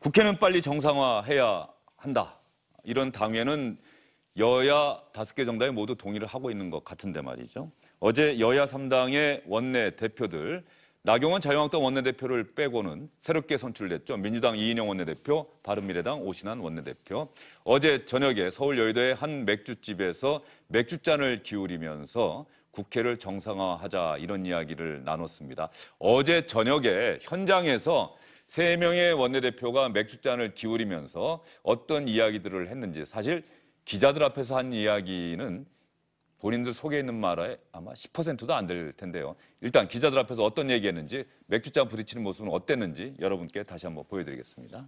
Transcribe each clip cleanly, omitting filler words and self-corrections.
국회는 빨리 정상화해야 한다. 이런 당위에는 여야 5개 정당이 모두 동의를 하고 있는 것 같은데 말이죠. 어제 여야 3당의 원내 대표들, 나경원 자유한국당 원내대표를 빼고는 새롭게 선출됐죠. 민주당 이인영 원내대표, 바른미래당 오신환 원내대표. 어제 저녁에 서울 여의도의 한 맥주집에서 맥주잔을 기울이면서 국회를 정상화하자 이런 이야기를 나눴습니다. 어제 저녁에 현장에서 3명의 원내대표가 맥주잔을 기울이면서 어떤 이야기들을 했는지, 사실 기자들 앞에서 한 이야기는 본인들 속에 있는 말에 아마 10%도 안 될 텐데요. 일단 기자들 앞에서 어떤 얘기했는지, 맥주잔 부딪히는 모습은 어땠는지 여러분께 다시 한번 보여드리겠습니다.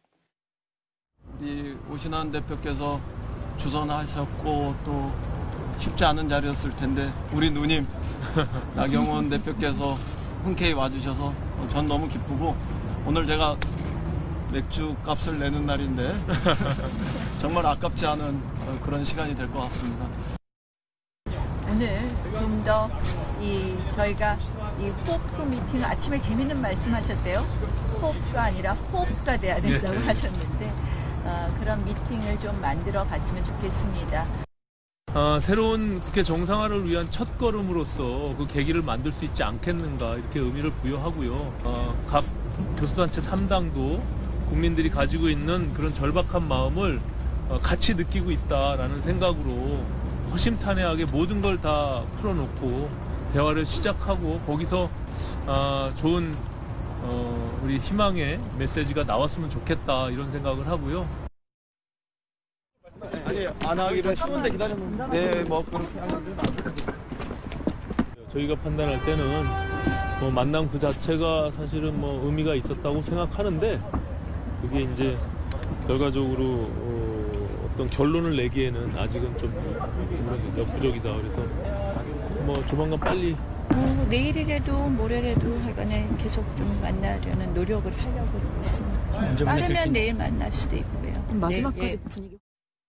우리 오신환 대표께서 주선하셨고 또 쉽지 않은 자리였을 텐데 우리 누님 나경원 대표께서 흔쾌히 와주셔서 전 너무 기쁘고, 오늘 제가 맥주 값을 내는 날인데 정말 아깝지 않은 그런 시간이 될 것 같습니다. 오늘 좀 더 저희가 이 호프 미팅, 아침에 재밌는 말씀하셨대요. 호프가 아니라 호프가 돼야 된다고 하셨는데 그런 미팅을 좀 만들어 봤으면 좋겠습니다. 새로운 국회 정상화를 위한 첫걸음으로서 그 계기를 만들 수 있지 않겠는가, 이렇게 의미를 부여하고요. 각 교수단체 3당도 국민들이 가지고 있는 그런 절박한 마음을 같이 느끼고 있다라는 생각으로 허심탄회하게 모든 걸 다 풀어놓고 대화를 시작하고, 거기서 좋은 우리 희망의 메시지가 나왔으면 좋겠다, 이런 생각을 하고요. 아니, 안 하기로 추운데 기다렸는데. 네, 뭐 그런 저희가 판단할 때는 만남 그 자체가 사실은 의미가 있었다고 생각하는데, 그게 이제 결과적으로 어떤 결론을 내기에는 아직은 좀 역부족이다. 그래서 조만간 빨리 내일이라도 모레라도 하여간에 계속 좀 만나려는 노력을 하려고 있습니다. 빠르면 내일 만날 수도 있고요. 마지막까지 분위기.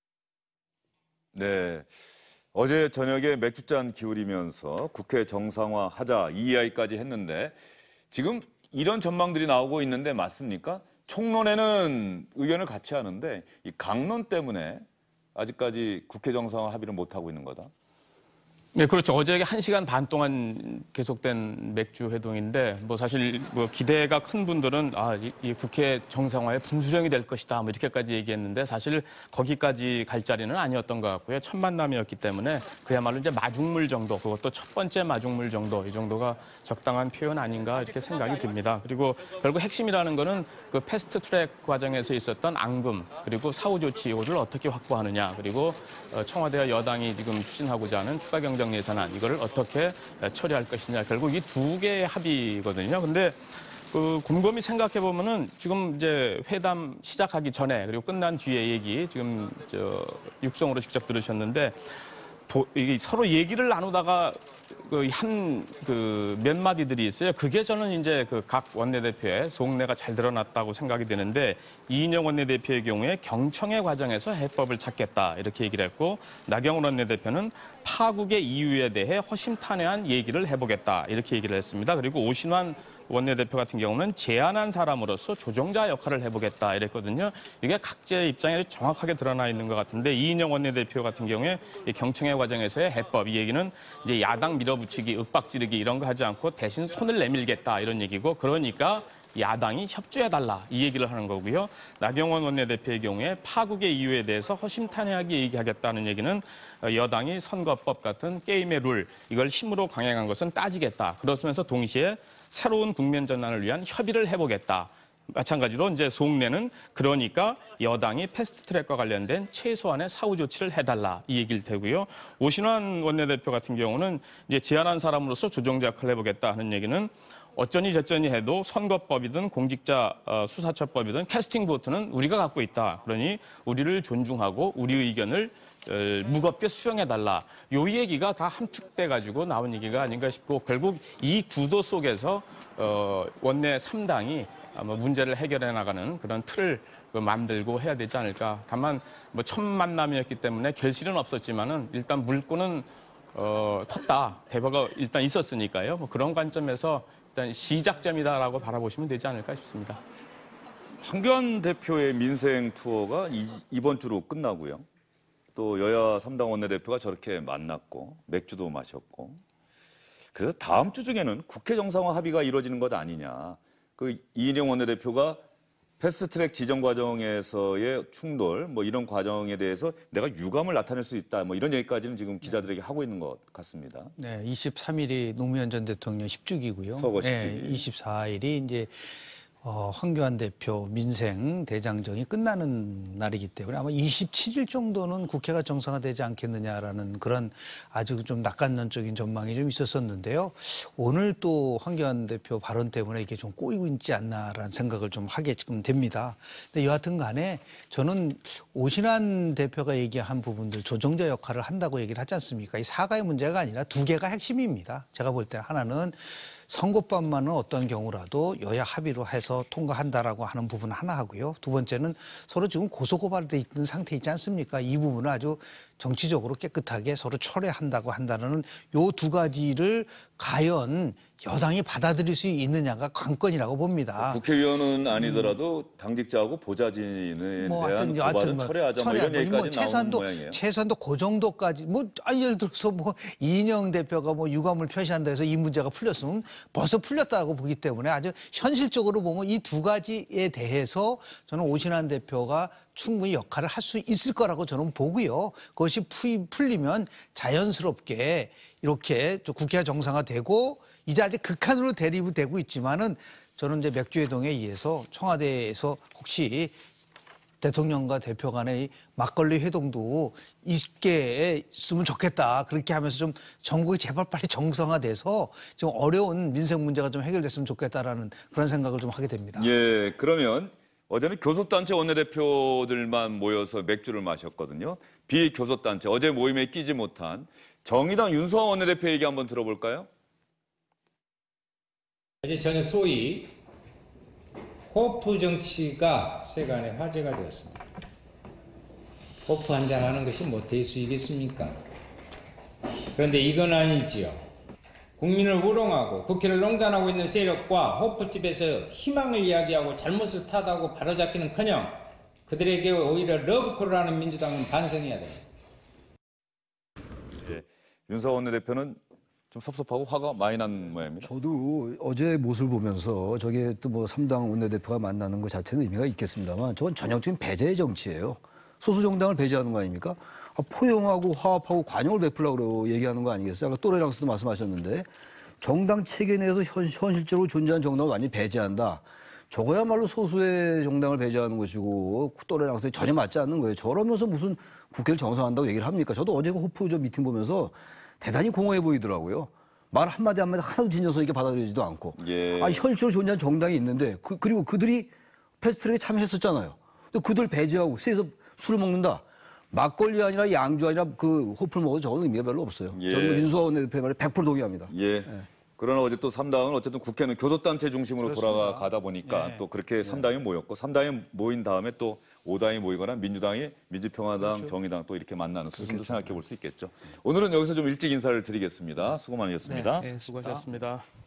네, 어제 저녁에 맥주잔 기울이면서 국회 정상화하자 이 이야기까지 했는데, 지금 이런 전망들이 나오고 있는데 맞습니까? 총론에는 의견을 같이 하는데 이 강론 때문에 아직까지 국회 정상화 합의를 못하고 있는 거다. 네, 그렇죠. 어제 1시간 반 동안 계속된 맥주 회동인데, 사실 기대가 큰 분들은 이 국회 정상화의 분수령이 될 것이다, 이렇게까지 얘기했는데, 사실 거기까지 갈 자리는 아니었던 것 같고요. 첫 만남이었기 때문에 그야말로 이제 마중물 정도, 그것도 첫 번째 마중물 정도, 이 정도가 적당한 표현 아닌가 이렇게 생각이 듭니다. 그리고 결국 핵심이라는 거는 그 패스트 트랙 과정에서 있었던 앙금, 그리고 사후 조치 이것을 어떻게 확보하느냐, 그리고 청와대와 여당이 지금 추진하고자 하는 추가 경정 예산안, 이거를 어떻게 처리할 것이냐, 결국 이 두 개의 합의거든요. 근데 곰곰이 생각해 보면은 지금 이제 회담 시작하기 전에, 그리고 끝난 뒤에 얘기 지금 육성으로 직접 들으셨는데, 이게 서로 얘기를 나누다가 몇 마디들이 있어요. 그게 저는 이제 각 원내대표의 속내가 잘 드러났다고 생각이 되는데, 이인영 원내대표의 경우에 경청의 과정에서 해법을 찾겠다, 이렇게 얘기를 했고, 나경원 원내대표는 파국의 이유에 대해 허심탄회한 얘기를 해보겠다, 이렇게 얘기를 했습니다. 그리고 오신환 원내대표 같은 경우는 제안한 사람으로서 조정자 역할을 해보겠다, 이랬거든요. 이게 각자의 입장에 정확하게 드러나 있는 것 같은데, 이인영 원내대표 같은 경우에 이 경청회 과정에서의 해법, 이 얘기는 이제 야당 밀어붙이기, 윽박지르기 이런 거 하지 않고 대신 손을 내밀겠다, 이런 얘기고, 그러니까 야당이 협조해달라, 이 얘기를 하는 거고요. 나경원 원내대표의 경우에 파국의 이유에 대해서 허심탄회하게 얘기하겠다는 얘기는 여당이 선거법 같은 게임의 룰, 이걸 힘으로 강행한 것은 따지겠다. 그러면서 동시에 새로운 국면 전환을 위한 협의를 해보겠다. 마찬가지로 이제 속내는 그러니까 여당이 패스트트랙과 관련된 최소한의 사후 조치를 해달라, 이 얘기일 테고요. 오신환 원내대표 같은 경우는 이제 제안한 사람으로서 조정자 역할을 해보겠다 하는 얘기는 어쩌니 저쩌니 해도 선거법이든 공직자 수사처법이든 캐스팅 보트는 우리가 갖고 있다. 그러니 우리를 존중하고 우리 의견을 무겁게 수용해달라. 요 얘기가 다 함축돼가지고 나온 얘기가 아닌가 싶고, 결국 이 구도 속에서 원내 3당이 아마 문제를 해결해 나가는 그런 틀을 만들고 해야 되지 않을까. 다만 첫 만남이었기 때문에 결실은 없었지만은 일단 물꼬는 텄다. 대화가 일단 있었으니까요. 그런 관점에서 일단 시작점이다라고 바라보시면 되지 않을까 싶습니다. 황교안 대표의 민생 투어가 이번 주로 끝나고요. 또 여야 3당 원내대표가 저렇게 만났고 맥주도 마셨고. 그래서 다음 주 중에는 국회 정상화 합의가 이루어지는 것 아니냐. 그 이인영 원내대표가 패스트트랙 지정 과정에서의 충돌, 뭐 이런 과정에 대해서 내가 유감을 나타낼 수 있다, 뭐 이런 얘기까지는 지금 기자들에게 하고 있는 것 같습니다. 네, 23일이 노무현 전 대통령 10주기고요. 서거 10주기. 네, 24일이 이제 황교안 대표 민생 대장정이 끝나는 날이기 때문에 아마 27일 정도는 국회가 정상화되지 않겠느냐라는 그런 아주 좀 낙관론적인 전망이 좀 있었었는데요. 오늘 또 황교안 대표 발언 때문에 이게 좀 꼬이고 있지 않나라는 생각을 좀 하게 지금 됩니다. 근데 여하튼 간에 저는 오신환 대표가 얘기한 부분들 조정자 역할을 한다고 얘기를 하지 않습니까? 이 사과의 문제가 아니라 두 개가 핵심입니다. 제가 볼 때 하나는 선거법만은 어떤 경우라도 여야 합의로 해서 통과한다라고 하는 부분 하나 하고요. 두 번째는 서로 지금 고소고발돼 있는 상태 있지 않습니까? 이 부분을 아주 정치적으로 깨끗하게 서로 철회한다고 한다는 요 두 가지를 과연 여당이 받아들일 수 있느냐가 관건이라고 봅니다. 국회의원은 아니더라도 당직자하고 보좌진에 대한 고발은 철회하자 뭐 이런 얘기까지 나오는 모양이에요. 최소한도 그 정도까지 예를 들어서 이인영 대표가 유감을 표시한다 해서 이 문제가 풀렸으면 벌써 풀렸다고 보기 때문에 아주 현실적으로 보면 이 두 가지에 대해서 저는 오신환 대표가 충분히 역할을 할 수 있을 거라고 저는 보고요. 그것이 풀리면 자연스럽게 이렇게 국회가 정상화되고 이제 아직 극한으로 대립이 되고 있지만은 저는 이제 맥주회동에 의해서 청와대에서 혹시 대통령과 대표 간의 막걸리 회동도 있게 있으면 좋겠다. 그렇게 하면서 좀 전국이 제발 빨리 정상화돼서 좀 어려운 민생 문제가 좀 해결됐으면 좋겠다라는 그런 생각을 좀 하게 됩니다. 예, 그러면 어제는 교섭단체 원내대표들만 모여서 맥주를 마셨거든요. 비교섭단체, 어제 모임에 끼지 못한 정의당 윤수아 원내대표 얘기 한번 들어볼까요? 어제 저녁 소위 호프 정치가 세간에 화제가 되었습니다. 호프 한잔 하는 것이 뭐 대수이겠습니까? 그런데 이건 아니지요. 국민을 우롱하고 국회를 농단하고 있는 세력과 호프집에서 희망을 이야기하고 잘못을 탓하고 바로잡기는커녕 그들에게 오히려 러브콜을 하는 민주당은 반성해야 됩니다. 예, 윤수아 원내대표는 좀 섭섭하고 화가 많이 난 모양입니다. 저도 어제 모습을 보면서 저게 또 3당 원내대표가 만나는 것 자체는 의미가 있겠습니다만 저건 전형적인 배제의 정치예요. 소수 정당을 배제하는 거 아닙니까? 포용하고 화합하고 관용을 베풀라고 얘기하는 거 아니겠어요? 아까 또래랑스도 말씀하셨는데 정당 체계 내에서 현실적으로 존재하는 정당을 완전히 배제한다. 저거야말로 소수의 정당을 배제하는 것이고 또래랑스에 전혀 맞지 않는 거예요. 저러면서 무슨 국회를 정상화한다고 얘기를 합니까? 저도 어제 그 호프 미팅 보면서 대단히 공허해 보이더라고요. 말 한마디 하나도 진정성 있게 받아들이지도 않고. 예. 현실적으로 존재하는 정당이 있는데 그리고 그들이 패스트트랙에 참여했었잖아요. 그들 배제하고 세에서 술을 먹는다. 막걸리 아니라 양주 아니라 그 호프를 먹어도 저는 의미가 별로 없어요. 예. 저는 윤수아 원내대표 말에 100% 동의합니다. 예. 그러나 어제 또 3당은 어쨌든 국회는 교섭단체 중심으로 돌아가다 보니까 또 그렇게 3당이 모였고 3당이 모인 다음에 또 5당이 모이거나 민주당이 민주평화당, 정의당 또 이렇게 만나는 수순도 생각해 볼 수 있겠죠. 오늘은 여기서 좀 일찍 인사를 드리겠습니다. 수고 많으셨습니다. 수고하셨습니다.